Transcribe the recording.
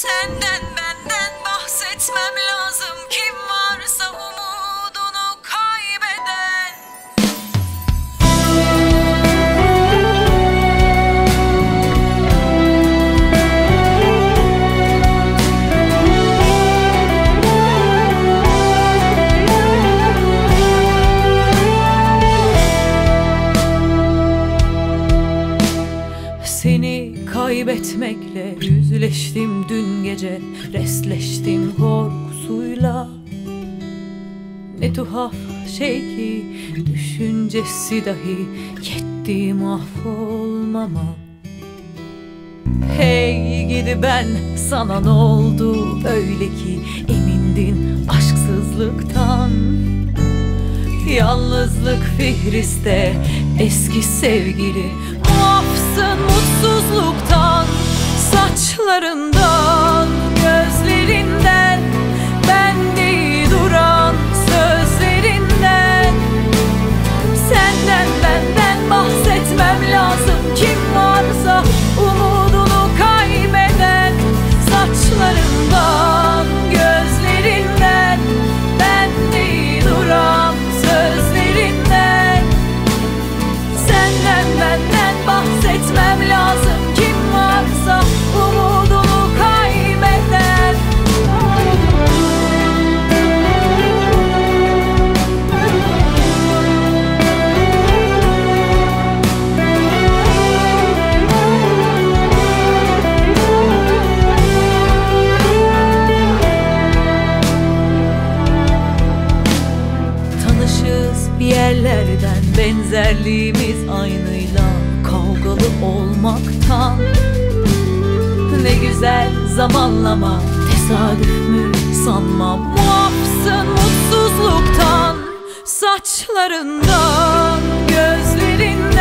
Senden benden bahsetmem lazım. Kim varsa umudunu kaybeden. Seni kaybetmekle yüzleştim dün gece, restleştim korkusuyla. Ne tuhaf şey ki düşüncesi dahi yetti mahvolmama. Hey gidi ben, sana ne oldu öyle ki emindin aşksızlıktan. Yalnızlık fihriste eski sevgili, muafsın mutsuzluktan. Saçlarından, gözlerinden, bende duran sözlerinden. Senden benden bahsetmem lazım. Kim varsa umudunu kaybeden. Saçlarından, gözlerinden, bende duran sözlerinden. Senden benden bahsetmem lazım. Kim varsa umudunu kaybeden. Tanışız bir yerlerden, benzerliğimiz aynıyla kavgalı olmaktan. Ne güzel zamanlama, tesadüf mü sanmam. Muafsın mutsuzluktan. Saçlarından, gözlerinden,